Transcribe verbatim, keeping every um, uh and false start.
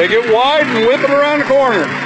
Make it wide and whip it around the corner.